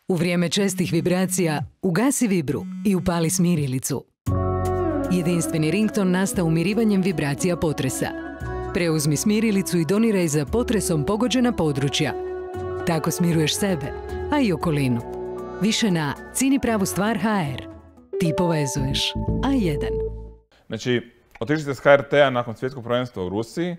U vrijeme čestih vibracija ugasi vibru i upali smirilicu. Jedinstveni rington nastao umirivanjem vibracija potresa. Preuzmi smirilicu i doniraj za potresom pogođena područja. Tako smiruješ sebe, a i okolinu. Više na cinipravustvar.hr. Ti povezuješ. A1. Znači, otišli ste s HRT-a nakon svjetskog prvenstva u Rusiji,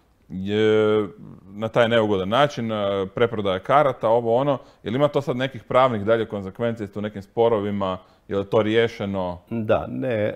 na taj neugodan način, preprodaja karata, ovo ono. Je li ima to sad nekih pravnih dalje konsekvencija u nekim sporovima? Je li to riješeno? Da,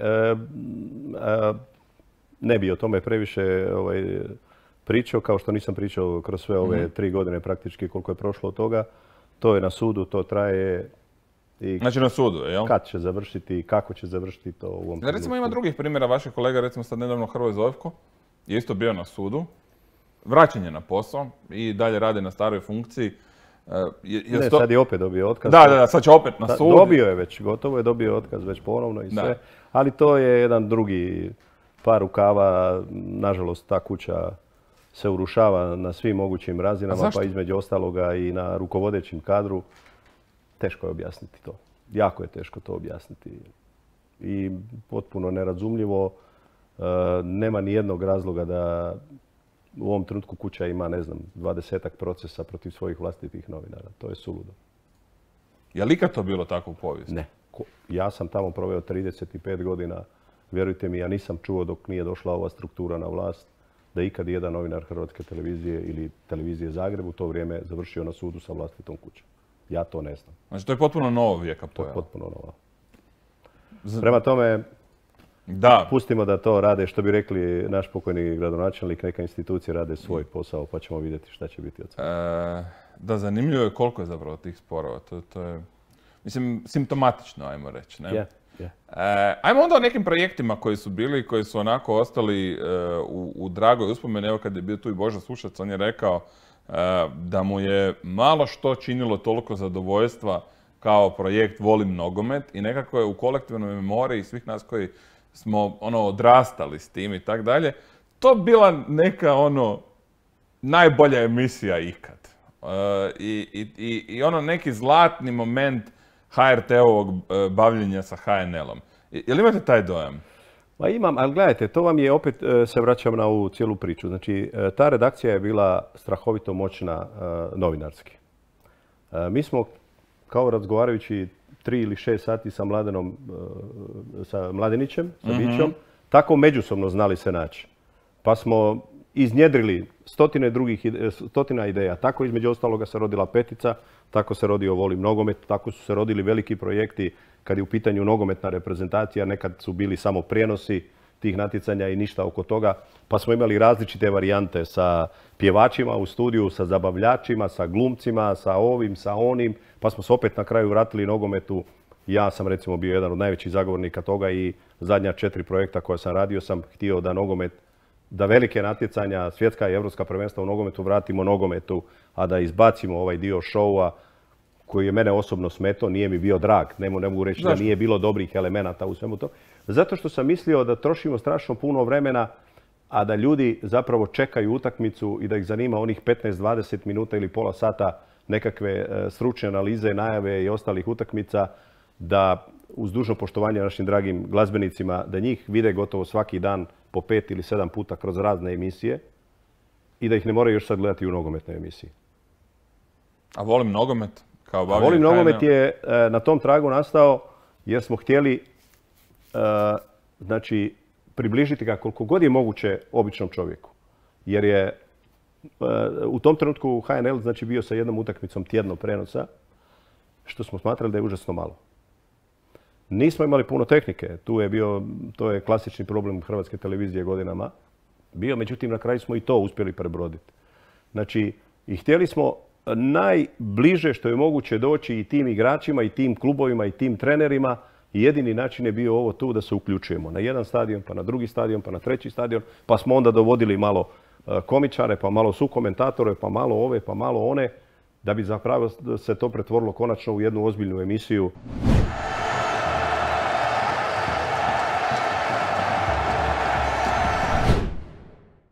ne bi o tome previše pričao, kao što nisam pričao kroz sve ove 3 godine praktički koliko je prošlo od toga. To je na sudu, to traje. Znači na sudu, jel? Kad će završiti i kako će završiti to u ovom trenutku. Recimo ima drugih primjera vaših kolega, recimo sad nedavno Hrvoje Zovko je isto bio na sudu. Vraćen je na posao i dalje radi na staroj funkciji. Sad je opet dobio otkaz. Da, sad će opet na sud. Dobio je već, gotovo je dobio otkaz već ponovno i sve. Ali to je jedan drugi par rukava. Nažalost, ta kuća se urušava na svim mogućim razinama, pa između ostaloga i na rukovodećem kadru. Teško je objasniti to. Jako je teško to objasniti. I potpuno nerazumljivo. Nema ni jednog razloga da u ovom trenutku kuća ima, 20-ak procesa protiv svojih vlastitih novinara. To je suludo. Je li ikad to bilo tako u povijesti? Ne. Ja sam tamo proveo 35 godina. Vjerujte mi, ja nisam čuo dok nije došla ova struktura na vlast da ikad jedan novinar Hrvatske televizije ili televizije Zagreb u to vrijeme završio na sudu sa vlastitom kućom. Ja to ne znam. Znači to je potpuno novo vijeka pojava. To je potpuno novo. Prema tome, pustimo da to rade, što bi rekli naš pokojni gradonačelnik, neka institucije rade svoj posao, pa ćemo vidjeti šta će biti od svega. Da, zanimljivo je koliko je zapravo tih sporova. To je, mislim, simptomatično, ajmo reći. Ne? Ajmo onda o nekim projektima koji su bili, koji su onako ostali u dragoj uspomeni. Evo kad je bio tu i Božo Sušac, on je rekao da mu je malo što činilo toliko zadovoljstva kao projekt Volim nogomet i nekako je u kolektivnoj memoriji svih nas koji smo odrastali s tim i tak dalje, to bila neka najbolja emisija ikad. I neki zlatni moment HRT-ovog bavljenja sa HNL-om. Je li imate taj dojam? Pa imam, ali gledajte, to vam je, opet se vraćam na ovu cijelu priču. Znači, ta redakcija je bila strahovito moćna novinarski. Mi smo, kao razgovarajući 3 ili 6 sati sa Mladenićem, sa Bićom, tako međusobno znali se naći. Pa smo iznjedrili stotina ideja. Tako između ostaloga se rodila Petica, tako se rodio Volim nogomet, tako su se rodili veliki projekti kad je u pitanju nogometna reprezentacija. Nekad su bili samo prijenosi tih natjecanja i ništa oko toga. Pa smo imali različite varijante sa pjevačima u studiju, sa zabavljačima, sa glumcima, sa ovim, sa onim. Pa smo se opet na kraju vratili nogometu. Ja sam recimo bio jedan od najvećih zagovornika toga i zadnja 4 projekta koja sam radio sam htio da nogomet, da velike natjecanja, svjetska i evropska prvenstva u nogometu vratimo nogometu, a da izbacimo ovaj dio šoua koji je mene osobno smetao, nije mi bio drag. Ne mogu reći da nije bilo dobrih elemenata u svemu to. Zato što sam mislio da trošimo strašno puno vremena, a da ljudi zapravo čekaju utakmicu i da ih zanima onih 15-20 minuta ili pola sata nekakve stručne analize, najave i ostalih utakmica, da uz dužno poštovanje našim dragim glazbenicima, da njih vide gotovo svaki dan po 5 ili 7 puta kroz razne emisije i da ih ne moraju još sad gledati u nogometnoj emisiji. A Volim nogomet? Volim nogomet je na tom tragu nastao jer smo htjeli približiti ga koliko god je moguće običnom čovjeku. Jer je u tom trenutku HNL bio sa jednom utakmicom tjedno prenosa, što smo smatrali da je užasno malo. Nismo imali puno tehnike. To je klasični problem Hrvatske televizije godinama bio, međutim na kraju smo i to uspjeli prebroditi. Znači, i htjeli smo najbliže što je moguće doći i tim igračima, i tim klubovima, i tim trenerima. I jedini način je bio ovo tu da se uključujemo na jedan stadion, pa na drugi stadion, pa na treći stadion. Pa smo onda dovodili malo komičare, pa malo sukomentatore, pa malo ove, pa malo one, da bi zapravo se to pretvorilo konačno u jednu ozbiljnu emisiju.